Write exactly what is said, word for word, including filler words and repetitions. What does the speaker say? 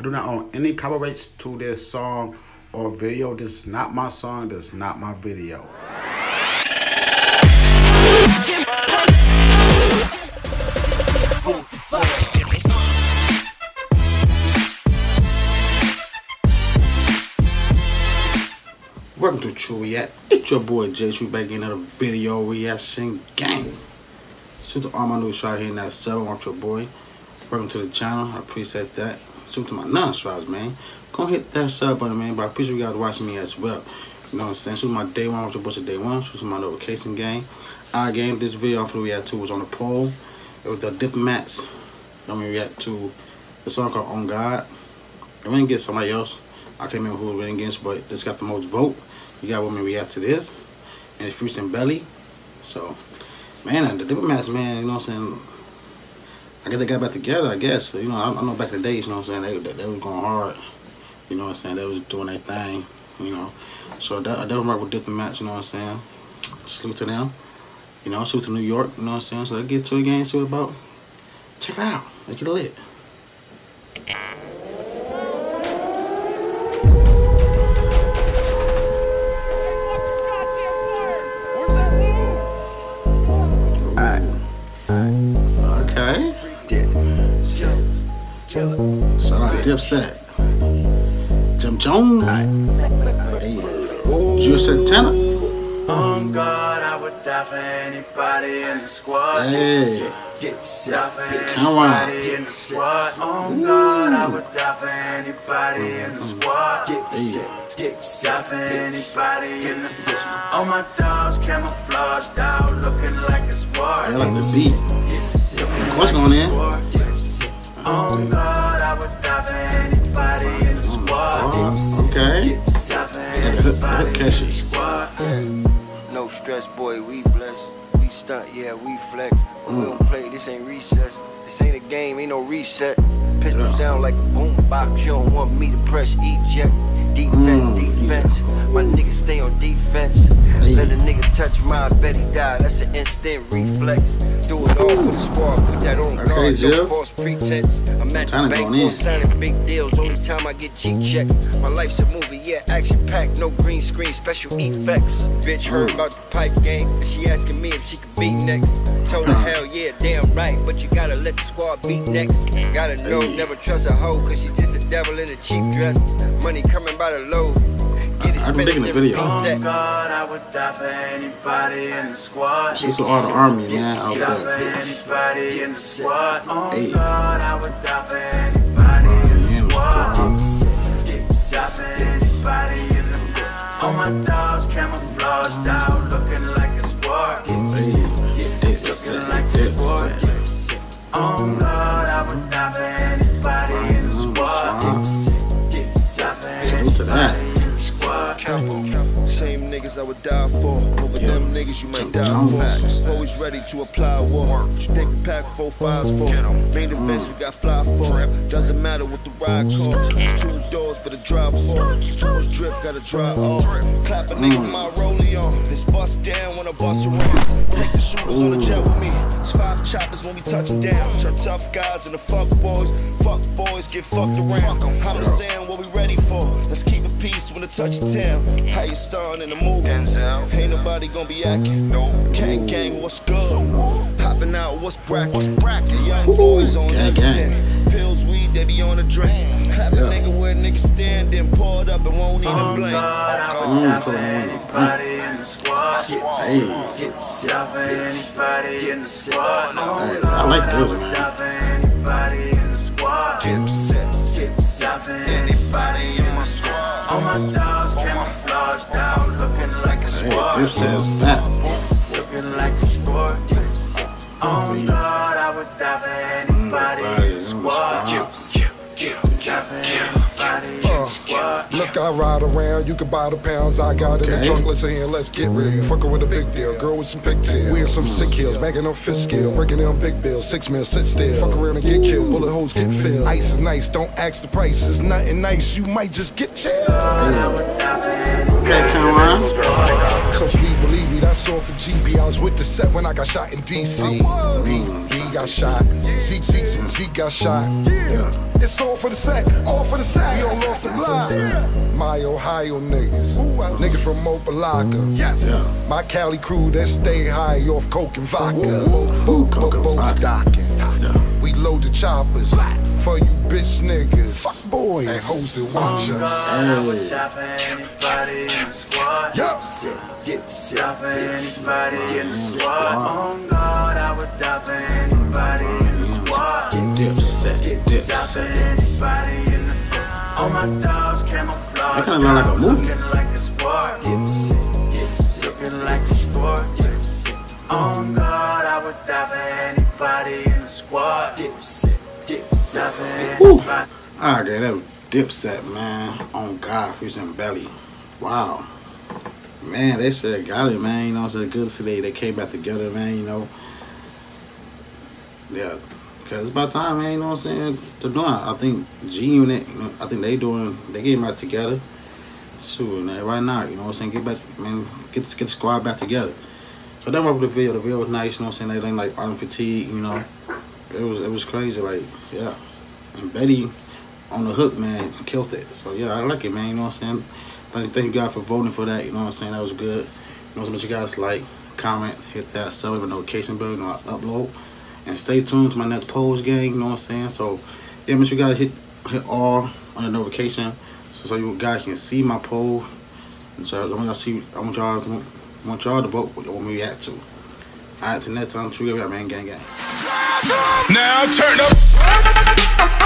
I do not own any copyrights to this song or video. This is not my song. This is not my video. Welcome to True React. It's your boy Jay True back in another video reaction gang. Shout to all my new subscribers here in that sub. I want your boy. Welcome to the channel. I appreciate that. Shout to my non-subscribers, man. Go hit that sub button, man. But I appreciate you guys watching me as well. You know what I'm saying? Shout to my day one. I want your boy to day one. Shout to my notification gang. Our game, this video for the React to was on the poll. It was the Diplomats. I'm gonna react to the song called On God. It didn't get somebody else. I can't remember who it went against, but this got the most vote. You got women react to this, and it's Fruits and Belly. So, man, the Diplomats, man, you know what I'm saying? I guess they got back together, I guess. You know, I, I know back in the days, you know what I'm saying? They, they, they was going hard. You know what I'm saying? They was doing their thing, you know. So, that, they work with Diplomats, you know what I'm saying? Salute to them. You know, salute to New York, you know what I'm saying? So, let's get to the game, see what about. Check it out. Let's get lit. Okay. So like Dipset, Jim Jones, hey, Juelz Santana. On God, I would die for anybody in the squad. Hey, Die for anybody in the squad. On God, I would die for anybody in the squad. Die for anybody in the squad. All my dogs camouflaged out, looking like a sport. I like the beat. What's going in? On God, I would die for anybody in the squad. Okay. No stress, boy, we blessed. We stunt, yeah, we flex. But we don't play, this ain't recess. This ain't a game, ain't no reset. Pistol sound like a boom box. You don't want me to press eject. Defense, mm, defense. Yeah. My niggas stay on defense. Hey. Let a nigga touch mine, bet he die. That's an instant reflex. Do it all for the squad. Put that on okay, guard. Jill. No false pretense. I'm at the bank, no signing big deals. Only time I get G checked. My life's a movie, yeah, action packed. No green screen, special effects. Bitch heard about the pipe game, and she asking me if she could beat next. Told her hell yeah, damn right. But you gotta let the squad beat next. Gotta know, never trust a hoe, cause she just a devil in a cheap dress. Money coming by the load. Get it I've been digging the video. On God, I would die for anybody in the squad. She's all the army, man, out Die for there. anybody in the squad. On Hey. God, I would die for anybody in the squad. Die for anybody in the squad. All my dogs camouflaged out, looking like a sport. Looking like a sport. On God, I would die for anybody in the squad. To that. Same niggas I would die for. Over yeah. them niggas you might die for. Always ready to apply war. What you think we pack four fives for? Main events we got fly for. Doesn't matter what the ride costs. Two doors but a drive for. Tools drip gotta dry off. Clap a nigga my rollie on. This bust down when I bust around. Take the shooters on the jet with me. It's five choppers when we touching down. Turn tough guys into fuck boys. Fuck boys get fucked around. I'm just saying what we ready for. Let's keep it peace when it touch the town. How you starting in the movie? Ain't nobody gonna be acting. No. Gang gang, what's good? Hopping out, what's bracket? What's bracket? Young boys on everything. Pills, weed, they be on the drain. Clap a nigga where niggas standing, pour it up and won't even blink. I would die for anybody in the squad. Die for anybody in the squad. I like this, man. Die for anybody in the squad. Die for anybody in my squad. All my dogs camouflaged out, looking like a sport. Hey, says that. Looking like a sport. On God, I would die for anybody in the squad. Die for anybody in the squad. Look, I ride around, you can buy the pounds I got in okay. the trunk, let's in, let's get real. You fuckin' with a big deal, girl with some pigtails. Wear some sick heels, bagging up fist scale, breaking down big bills, six mil, sit still. Fuck around and get killed, bullet holes get filled. Ice is nice, don't ask the price, it's nothing nice, you might just get chilled. Okay, Cameron. So please believe me, that's all for G B. I was with the set when I got shot in D C B got shot, Zeke, Zeke, Zeke, Zeke got shot. Yeah. It's all for the sack, all for the sack. We all off the block. My Ohio niggas, niggas from Opelika. Yes. Yeah. My Cali crew that stay high off coke and vodka. Boat, boat, boat, docking. We load the choppers for you bitch niggas. Fuck boys and hoes that watch us. I would die for anybody in the squad. Yup. Die for anybody in the squad. On God, I would die for anybody in the squad. Dipset, Die for Dipset. anybody in the set. All my dogs camouflage. That kinda look like a movie. Looking like a sport. Looking like a sport. On God, I would die for anybody in the squad. Die for anybody. Alright, that was Dipset, man. On God, Freezing Belly. Wow. Man, they said got it, man. You know, it's good to see they, they came back together, man. You know. Yeah. Cause it's about time, man. You know what I'm saying? They're doing. I think G Unit. You know, I think they doing. They getting back together. Soon, man. Right now, you know what I'm saying? Get back, man. Get get the squad back together. So then with the video. The video was nice. You know what I'm saying? They ain't like Arm Fatigue. You know, it was it was crazy. Like yeah. And Betty on the hook, man, killed it. So yeah, I like it, man. You know what I'm saying? Thank you guys for voting for that. You know what I'm saying? That was good. You know, so much you guys like, comment, hit that sub with notification bell. You know, I upload. And stay tuned to my next polls, gang. You know what I'm saying? So, yeah, make sure you guys hit hit all on the notification, so, so you guys can see my poll. And so I want y'all see. I want y'all to want y'all to vote what you want me to react to. All right, till next time, true, man, gang, gang. Now turn up.